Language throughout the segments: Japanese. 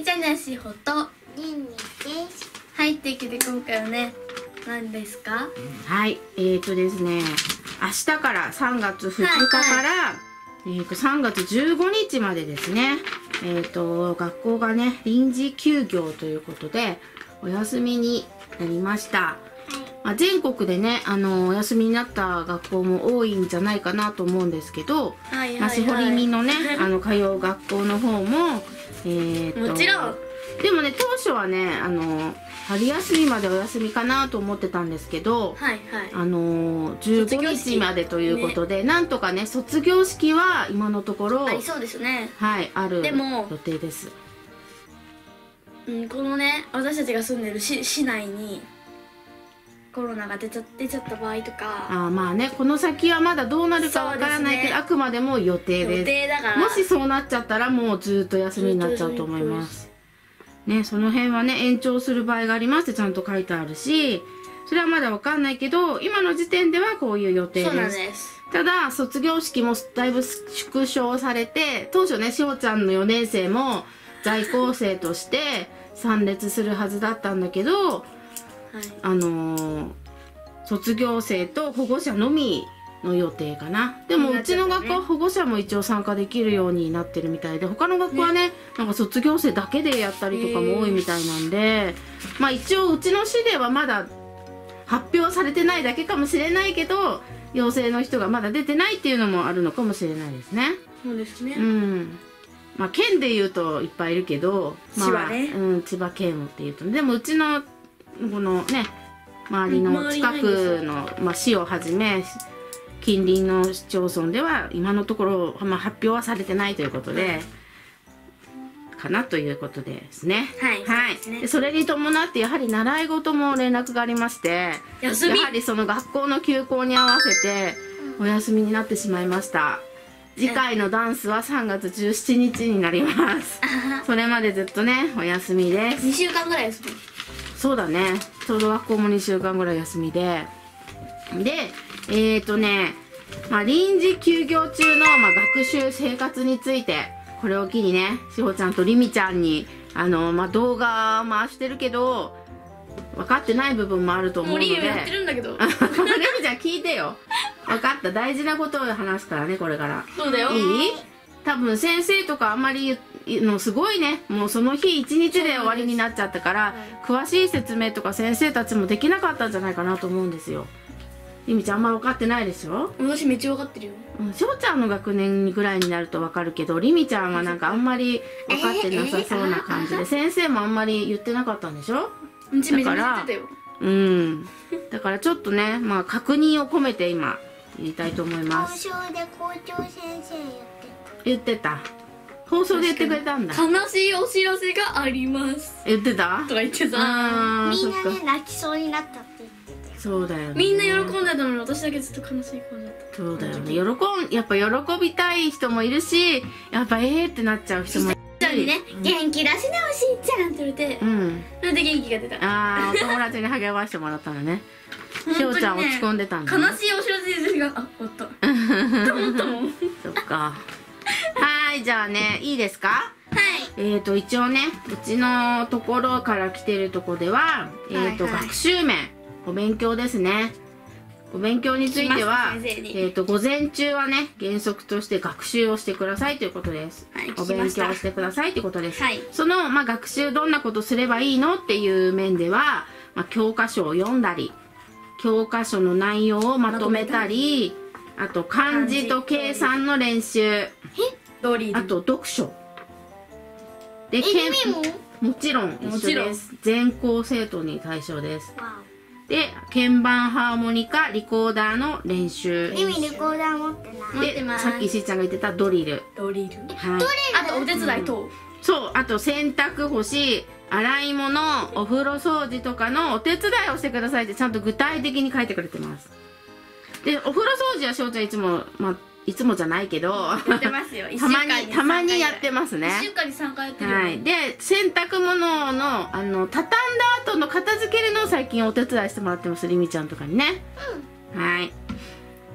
ちゃんなしほとりんです。 はい、というわけで今回はね、何ですか？ はい、ですね、明日から3月2日から、3月15日までですね、学校がね、臨時休業ということで、お休みになりました。まあ、全国でね、お休みになった学校も多いんじゃないかなと思うんですけど、しほりみのね、通う学校の方も、 もちろん。 でもね、当初はね、春休みまでお休みかなと思ってたんですけど、15日までということで、なんとかね、卒業式は今のところ、 ありそうですね。 はい、あるでも予定です。 このね、私たちが住んでる市内にコロナが出ちゃった場合とか、 まあね、この先はまだどうなるかわからないけど、あくまでも予定です。 予定だから、 もしそうなっちゃったらもうずっと休みになっちゃうと思います。ね、その辺はね、延長する場合がありますってちゃんと書いてあるし、それはまだわかんないけど、今の時点ではこういう予定です。 そうなんです。 ただ、卒業式もだいぶ縮小されて、当初ね、しほちゃんの4年生も在校生として参列するはずだったんだけど、卒業生と保護者のみの予定かな。でもうちの学校は保護者も一応参加できるようになってるみたいで、他の学校はね、なんか卒業生だけでやったりとかも多いみたいなんで、まあ一応うちの市ではまだ発表されてないだけかもしれないけど、陽性の人がまだ出てないっていうのもあるのかもしれないですね。 そうですね。 まあ県でいうといっぱいいるけど、 千葉ね、 千葉県っていうと、でもうちのこのね、周りの近くの、市をはじめ近隣の市町村では今のところ、発表はされてないということで、かなということですね。でそれに伴ってやはり習い事も連絡がありまして、やはりその学校の休校に合わせてお休みになってしまいました。次回のダンスは3月17日になります。それまでずっとね、お休みです。 2週間ぐらい休み。 そうだね、ちょうど学校も2週間ぐらい休みで、臨時休業中の、学習生活について、これを機にね、しほちゃんとりみちゃんに動画回してるけど分かってない部分もあると思うので、 もうリミやってるんだけどりみちゃん聞いてよ。分かった、大事なことを話すからね、これから。 そうだよ。 いい？多分先生とかあんまりすごいね、もうその日一日で終わりになっちゃったから、詳しい説明とか先生たちもできなかったんじゃないかなと思うんですよ。りみちゃんあんま分かってないでしょ？ 私めっちゃ分かってるよ。 しほちゃんの学年ぐらいになると分かるけど、りみちゃんはなんかあんまり分かってなさそうな感じで、先生もあんまり言ってなかったんでしょ？だからだからちょっとね、確認を込めて今言いたいと思います。 放送で校長先生言ってた。放送で言ってくれたんだ。 悲しいお知らせがあります言ってたとか言ってさ、 みんなね泣きそうになったって言ってた。 そうだよね、 みんな喜んでたのに私だけずっと悲しい顔だった。 そうだよね、やっぱ喜びたい人もいるし、やっぱってなっちゃう人もいるし、 ちゃんにね、元気出しなおしいちゃんって言われて、それで元気が出た。 お友達に励ましてもらったのね。しほちゃん落ち込んでたんだ。 悲しいお知らせが終わったと思ったもん。 そっか。はい、じゃあね、いいですか？一応ね、うちのところから来てるとこでは、学習面、お勉強ですね。お勉強については、午前中はね、原則として学習をしてくださいということです。お勉強をしてくださいということです。その、学習どんなことすればいいのっていう面では、教科書を読んだり、教科書の内容をまとめたり、あと漢字と計算の練習、あと読書で、もちろん一緒です。全校生徒に対象です。で、鍵盤ハーモニカリコーダーの練習。 リコーダー持ってない。 で、さっきしーちゃんが言ってたドリル。 ドリル。 あとお手伝い等。 そう、あと洗濯干し、洗い物、お風呂掃除とかのお手伝いをしてくださいってちゃんと具体的に書いてくれてます。で、お風呂掃除はしょうちゃんいつも、いつもじゃないけど、 やってますよ。 たまにやってますね。 1週間に3回やってる。 で、洗濯物の、畳んだ後の片付けるのを最近お手伝いしてもらってます、りみちゃんとかにね。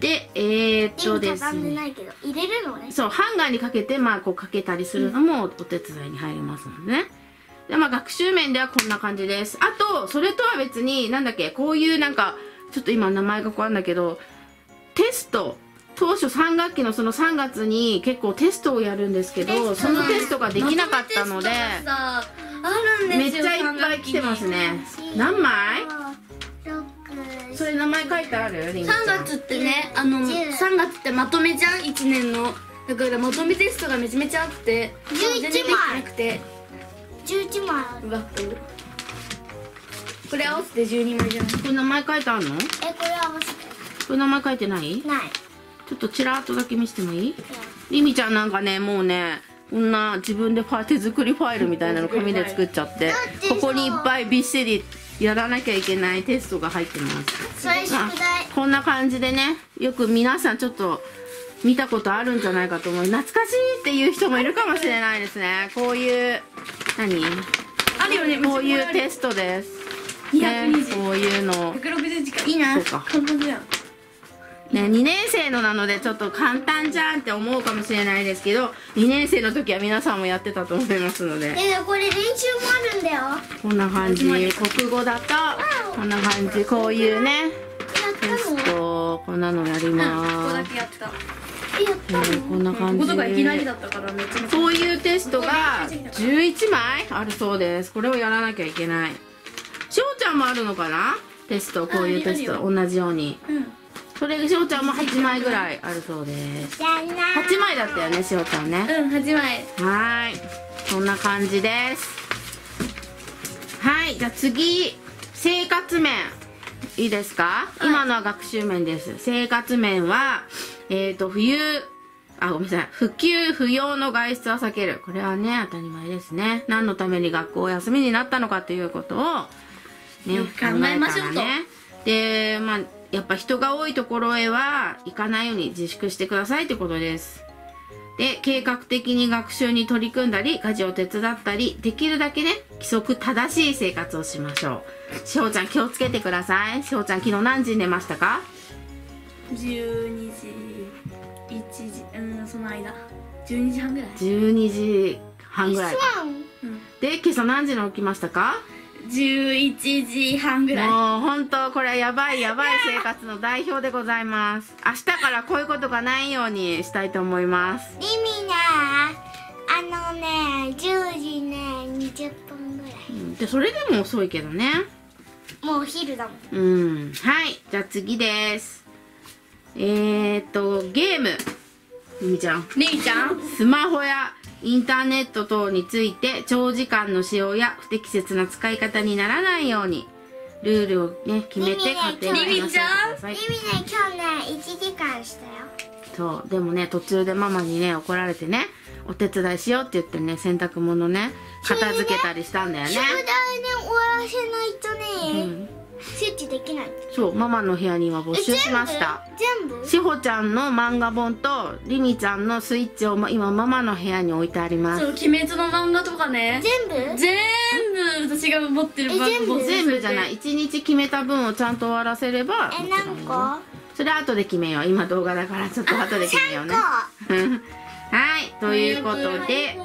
でです畳んでね、 ないけど入れるのね。 そう、ハンガーにかけて、まあ、こうかけたりするのもお手伝いに入りますのでね。で、まあ、学習面ではこんな感じです。あと、それとは別に、なんだっけ、こういうなんか、ちょっと今名前がこうあるんだけど、テスト、当初3学期のその3月に結構テストをやるんですけど、そのテストができなかったので、めっちゃいっぱい来てますね。何枚？それ名前書いてある？りんちゃん。 3月ってね、3月ってまとめじゃん、1年の。だからまとめテストがめちゃめちゃあって、 11枚全然できなくて。 11枚ある。 うわ、これ合わせて12枚じゃない。 これ名前書いてあるの？ これ合わせてこれ名前書いてない？ ない。 ちょっとちらっとだけ見せてもいい？りみちゃんなんかね、もうね、こんな自分で手作りファイルみたいなの紙で作っちゃって、ここにいっぱいびっしりやらなきゃいけないテストが入ってます。 それ宿題。 こんな感じでね、よく皆さんちょっと見たことあるんじゃないかと思う。懐かしいっていう人もいるかもしれないですね。こういう、 あるよね、 こういうテストです。ね、こういうの。 160時間いいな。 そうか。 簡単じゃん。 ね、2年生のなのでちょっと簡単じゃんって思うかもしれないですけど、2年生の時は皆さんもやってたと思いますので、 これ練習もあるんだよ。 こんな感じ。国語だとこんな感じ。こういうねテスト、こんなのやりここだます。 けやってた。 やったの？ こんな感じこことかいきなりで、 だったからめっちゃ。 こういうテストが11枚あるそうです。これをやらなきゃいけない。しおちゃんもあるのかな、テスト。こういうテスト同じように。それしおちゃんも8枚ぐらいあるそうです。8枚だったよね、しおちゃんね。 8枚。 はーい、そんな感じです。はい、じゃあ次、生活面いいですか？今のは学習面です。生活面はごめんなさい、不給不要の外出は避ける。これはね、当たり前ですね。何のために学校を休みになったのかということをね、 よく考えましょうと。 で、まあやっぱ人が多いところへは行かないように自粛してくださいってことです。で、計画的に学習に取り組んだり、家事を手伝ったり、できるだけね、規則正しい生活をしましょう。しほちゃん気をつけてください。しほちゃん昨日何時に寝ましたか 12時、1時、その間。12時半ぐらい。 12時半ぐらい。で、今朝何時に起きましたか 11時半ぐらい。 もう本当これはやばい生活の代表でございます。明日からこういうことがないようにしたいと思います。 リミね、10時ね、20分ぐらい。 でそれでも遅いけどね。 もうお昼だもん。 はい、じゃあ次です。ゲーム。りみちゃん。スマホやインターネット等について長時間の使用や不適切な使い方にならないようにルールをね決めて家庭に話し合ってください。 リミね、今日ね1時間したよ。 そうでもね、途中でママにね怒られてね、お手伝いしようって言ってね、洗濯物ね片付けたりしたんだよね。 宿題ね終わらせないとね、設置できない。 そうママの部屋には募集しました。 全部しほちゃんの漫画本とりみちゃんのスイッチを今ママの部屋に置いてあります。 そう、鬼滅の漫画とかね。全部私が持ってる漫画全部じゃない、1日決めた分をちゃんと終わらせれば。 何個？ それ後で決めよう。今動画だからちょっと後で決めようね。はい、ということで、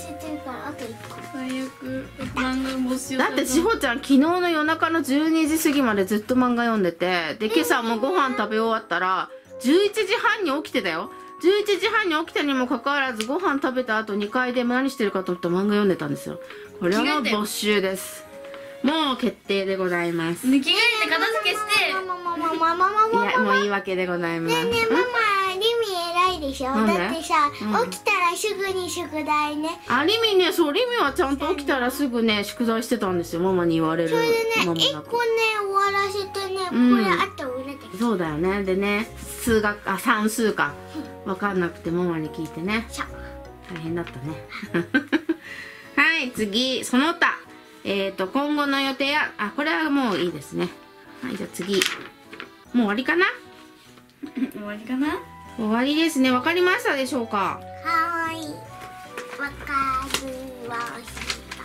漫画募集だってしほちゃん昨日の夜中の12時過ぎまでずっと漫画読んでて、で今朝もご飯食べ終わったら11時半に起きてたよ。11時半に起きたにもかかわらず、ご飯食べた後2階で何してるかと思ったら漫画読んでたんですよ。これはもう募集です。もう決定でございます。 着替えて片付けして、 いや、もういいわけでございます。 ねえねえママ、リミ偉いでしょ。だってさ、起きたらすぐに宿題ね。 あ、リミね、そう、リミはちゃんと起きたらすぐね宿題してたんですよ、ママに言われる。 それでね、1個ね間もなく終わらせてね、これあと裏で。 そうだよね。でね、算数か分かんなくてママに聞いてね、大変だったね。はい、次、その他今後の予定や、これはもういいですね。はい、じゃあ次、もう終わりかな。 終わりかな。 終わりですね。わかりましたでしょうか。 はーい、わかりました。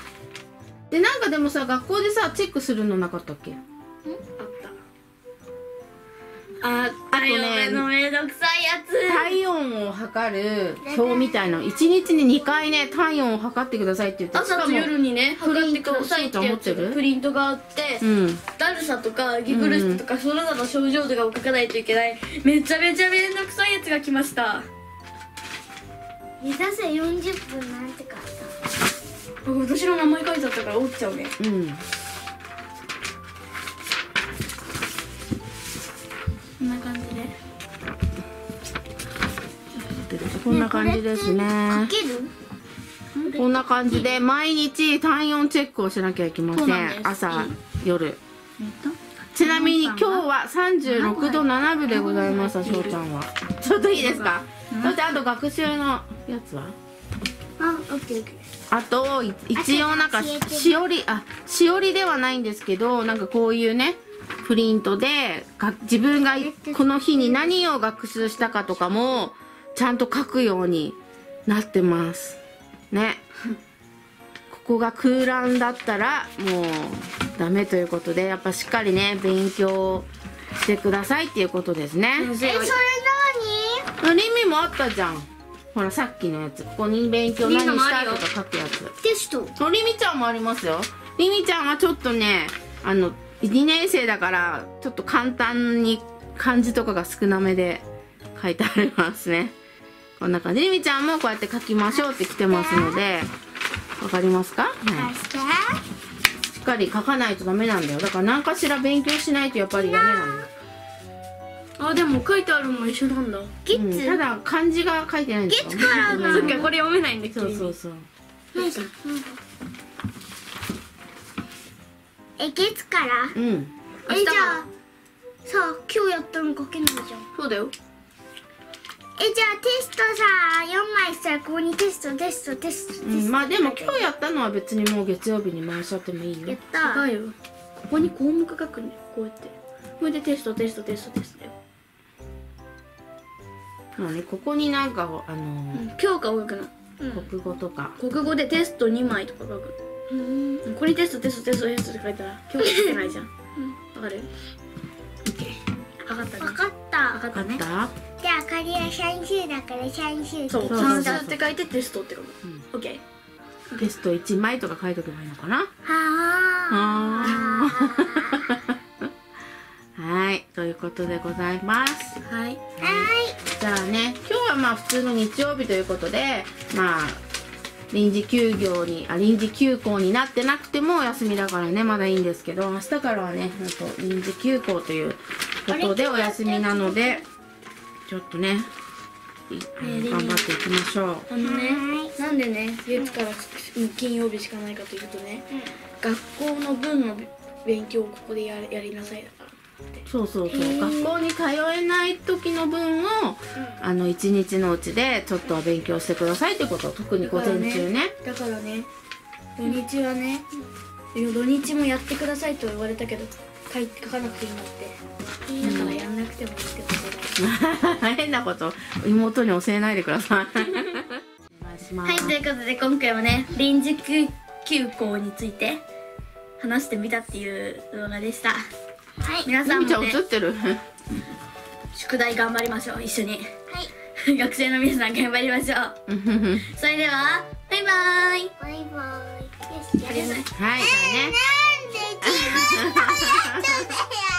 で、なんかでもさ、学校でさチェックするのなかったっけ？ ああとねめんどくさいやつ。 体温を測る表みたいな、1日に2回ね体温を測ってくださいって言って、 朝と夜にね測ってくださいってやつプリントがあって、だるさとか息苦しさとかその他の症状とかを書かないといけない、めちゃめちゃめんどくさいやつが来ました。 目指せ40分なんて書いた。 私の名前書いてあったから折っちゃうね。こんな感じで。 こんな感じですね。こんな感じで毎日体温チェックをしなきゃいけません。朝、夜。ちなみに今日は36度7分でございます。しょうちゃんは。ちょっといいですか。そしてあと学習のやつは。あと一応なんかしおりではないんですけど、なんかこういうねプリントで自分がこの日に何を学習したかとかもちゃんと書くようになってますね。ここが空欄だったらもうダメということで、やっぱしっかりね勉強してくださいっていうことですね。 それリミもあったじゃん。ほらさっきのやつ、ここに勉強何したとか書くやつ。 テスト。 リミちゃんもありますよ。リミちゃんはちょっとね2年生だからちょっと簡単に漢字とかが少なめで書いてありますね。こんな感じ。リミちゃんもこうやって書きましょうって来てますので、わかりますか？しっかり書かないとダメなんだよ。だから何かしら勉強しないとやっぱりダメなんだよ。 でも書いてあるのも一緒なんだ。 ただ漢字が書いてないんですよ。 月からな。 そっか、これ読めないんだけど。 そう。 月から。じゃあさあ今日やったの書けないじゃん。 そうだよ。 じゃあテストさ4枚したらここにテスト。 まあでも今日やったのは別にもう月曜日に回しちゃってもいいよ。 やった。 違うよ。ここに項目書くね。こうやって。これでテストだよ。 ここになんか教科を書くの。 国語とか。 国語でテスト2枚とか書く。ここにテストって書いたら教科書けないじゃん。わかる？わかったね。 わかったね。 じじゃあ仮は算数だから算数。 そう、算数って書いてテストって書く。オッケー。 テスト1枚とか書いとけばいいのかな。はい、ということでございます。 はい。 じゃあね、今日はまあ普通の日曜日ということで、まあ臨時休校になってなくてもお休みだからね、まだいいんですけど、明日からはね、臨時休校ということでお休みなので、ちょっとね、頑張っていきましょう。 なんでね、月から金曜日しかないかというとね、学校の分の勉強をここでやりなさいだから。 そう学校に通えない時の分を1日のうちでちょっとは勉強してくださいってことを、特に午前中ね。 だからね、土日はね、土日もやってくださいと言われたけど書かなくていいんだって。だからやんなくてもいいってことで変なこと妹に教えないでください。お願いします。 はい、ということで今回はね、臨時休校について話してみたっていう動画でした。はい、皆さんもね、 映ってる宿題頑張りましょう、一緒に。学生の皆さん頑張りましょう。それではバイバーイ。 よし、やるね。 はい、じゃあね。 なんで自分のやつだよ。